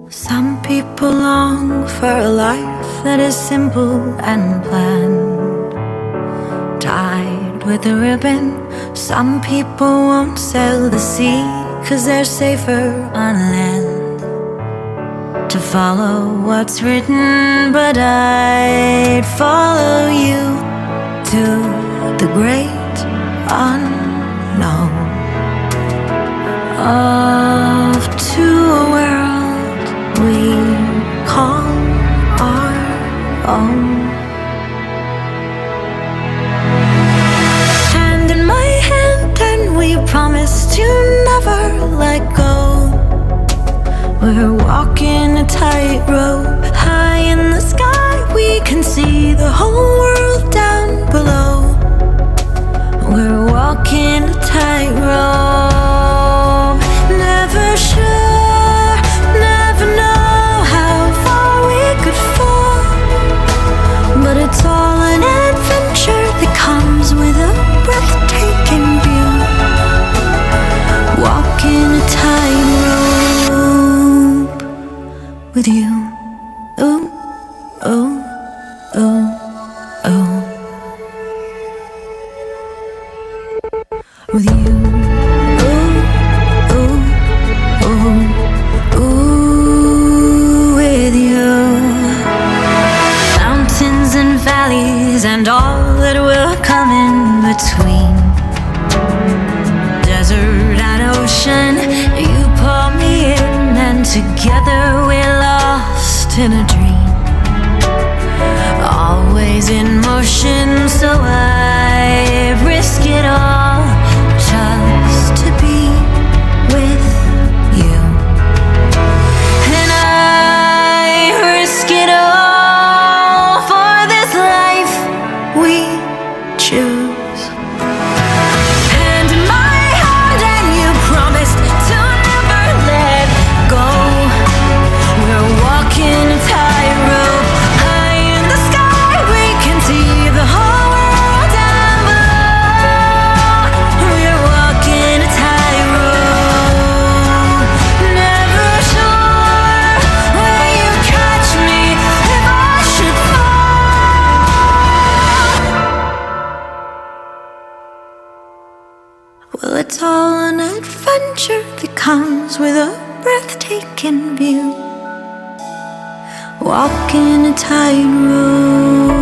Some people long for a life that is simple and planned, tied with a ribbon. Some people won't sail the sea, 'cause they're safer on land. To follow what's written, but I'd follow you to the great unknown, off to a world we call our own. Hand in my hand, and we promise to never let go. We're walking a tightrope, high in the sky. We can see the whole world down below. We're walking a tightrope, never sure, never know how far we could fall. But it's all an adventure that comes with a breathtaking view. Walking a tightrope with you. Ooh, ooh, ooh, ooh. With you. Ooh, ooh, ooh, ooh, with you. Mountains and valleys and all that will come in between. Desert and ocean, you pull me in, and together we're lost in a dream. Always in motion, so I risk it all just to be with you. And I risk it all for this life we choose. Hand in my hand, and you promised to never let go. We're walking a tightrope, high in the sky. We can see the whole world down below. We're walking a tightrope, never sure where you catch me if I should fall. Well, it's all an adventure that comes with a breathtaking view. Walking a tightrope.